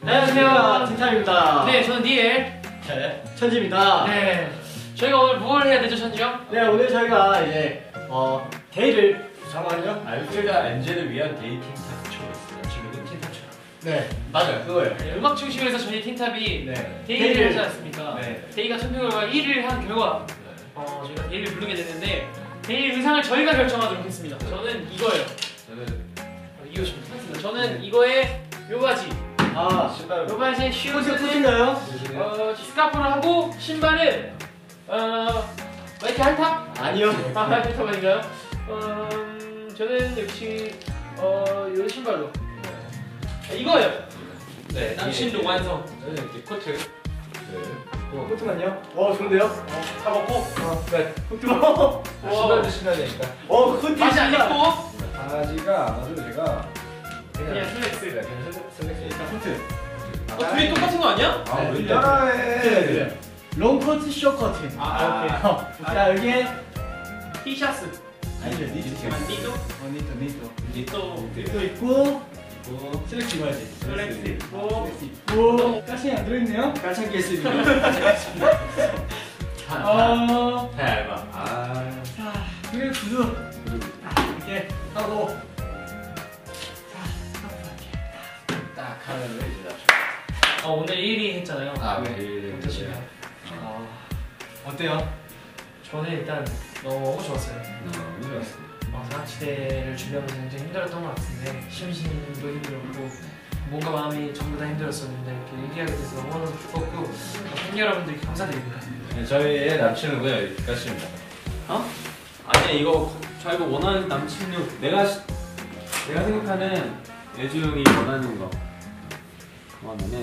안녕하세요, 틴탑입니다. 네, 저는 니엘. 네, 천지입니다. 네, 저희가 오늘 뭘 해야 되죠, 천지 형? 네, 오늘 저희가 이제 데이를 잠깐만요. 저희가 MZ를 위한 데이 틴탑쇼였어요. 지금은 틴탑쇼. 네, 맞아요, 그거예요. 네, 음악 중심에서 저희 틴탑이 네, 데이를 하지 않습니까? 네. 데이가 선택을 1위를 한 결과 저희가 데이를 부르게 됐는데 데이 의상을 저희가 결정하도록 했습니다. 저는 이거예요. 저는 이것입니다. 저는 이거에 묘바지, 신발. 묘바지에 슈즈는 코트인가요? 스카프를 하고 신발은 이렇게 할탑? 아니요. 할탑 아닌가요? 저는 역시 이 신발로 이거예요. 네, 남신룩 완성. 저는 이렇게 코트. 코트만요? 좋은데요? 다 먹고 네. 코트. 신발도 신어야 되니까. 코트. 바지 안 입고 바지가 아마도 제가 그냥 슬랙스. 슬랙스니까 코트. 둘이 똑같은 거 아니야? 왜 따라해? 롱코트, 숏코트. 오케이. 자, 여기에 티셔츠. 아니죠, 니트. 니도. 니트 있고, 슬랙스 입어야지. 슬랙스 입고. 가시이 안 들어있네요? 가창 겠습니다. 대박. 자, 그리고 구두. 이렇게 하고. 딱 하면 이제 오늘 1위 했잖아요. 네. 어떠신가요? 어때요? 저는 일단 너무 좋았어요. 너무 좋았어. 사각지대를 준비하면서 굉장히 힘들었던 것 같은데 심신도 힘들었고 몸과 마음이 전부 다 힘들었었는데 이렇게 얘기하게 돼서 너무너무 기뻤고 팬 여러분들께 감사드립니다. 네, 저희의 남친은요 여기까지입니다. 아니야 이거 저희가 원하는 남친룩 내가 생각하는 예주 형이 원하는 거 그거면은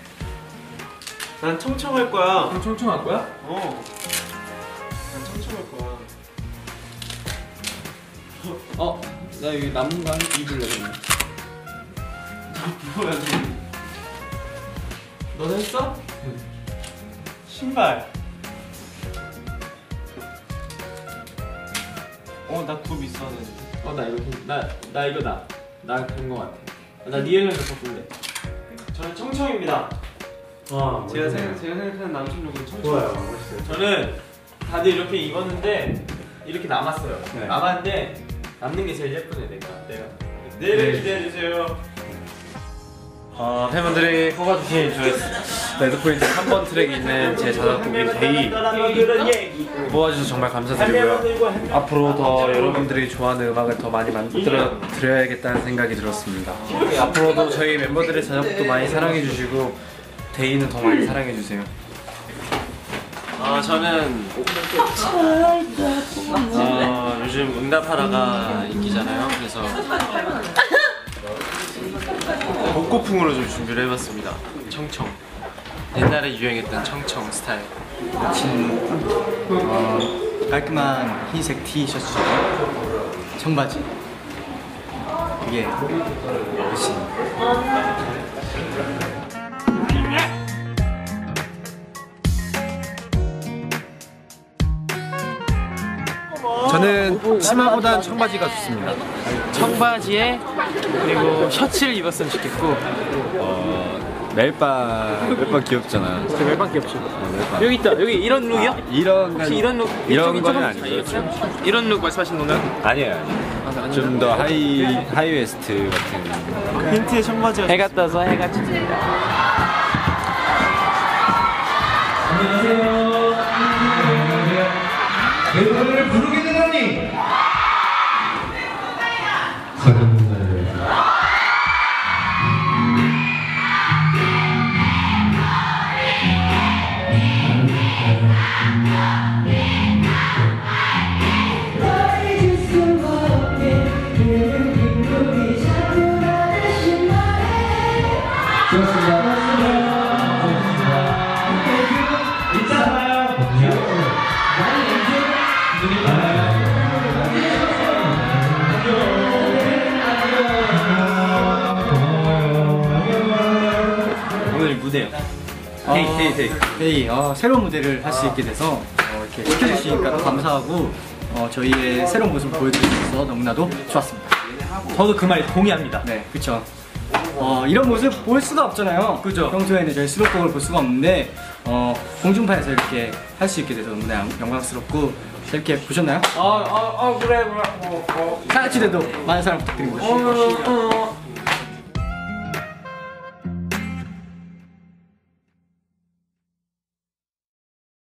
난 청청할 거야. 그럼 청청할 거야? 난 청청할 거야. 나 여기 남은 거 입을래 그러면. 뭐야? 너는 했어? 신발. 나 굽 있었는데. 나 이거 나 이거 나 그런 거 같아. 나 니엘이랑 바꿀래. 저는 청청입니다. 제가 생각하는 남친 룩은 청청. 좋아요. 멋있어요. 저는 다들 이렇게 입었는데 이렇게 남았어요. 네. 남았는데 남는 게 제일 예쁘네 내가. 내일을 기대해 주세요. 팬분들이 뽑아주신 저의 레드포인트 3번 트랙에 있는 제 자작곡인 데이 뽑아주셔서 정말 감사드리고요. 앞으로 더 여러분들이 좋아하는 음악을 더 많이 만들어 드려야겠다는 생각이 들었습니다. 앞으로도 저희 멤버들의 자작곡도 많이 사랑해주시고 데이는 더 많이 사랑해주세요. 저는 요즘 응답하라가 인기잖아요. 그래서 복고풍으로 좀 준비를 해봤습니다. 청청. 옛날에 유행했던 청청 스타일. 깔끔한 흰색 티셔츠, 청바지. 이게 훨씬. 저는 치마보단 청바지가 좋습니다. 청바지에 그리고 셔츠를 입었으면 좋겠고 멜바 귀엽잖아. 그 멜빵 귀엽죠. 멜바. 여기 있다. 여기 이런 룩이요? 혹시 이런 룩 이런 거는 아니에요. 이런 룩 말씀하시는 건가요? 아니에요. 좀 더 하이웨스트 같은. 흰티에 청바지가. 해가 떠서 해가 칩니다. 여러분을 부르게 되다니 오늘 무대요. 데이 새로운 무대를 할 수 있게 돼서 이렇게 시켜주시니까 감사하고 저희의 새로운 모습을 보여드릴 수 있어서 너무나도 좋았습니다. 저도 그 말에 동의합니다. 네, 그쵸. 이런 모습 볼 수가 없잖아요. 그죠. 평소에는 저희 수록곡을 볼 수가 없는데 공중파에서 이렇게 할 수 있게 돼서 너무나 영광스럽고 재밌게 보셨나요? 그래. 사치대도 많은 사랑 부탁드립니다.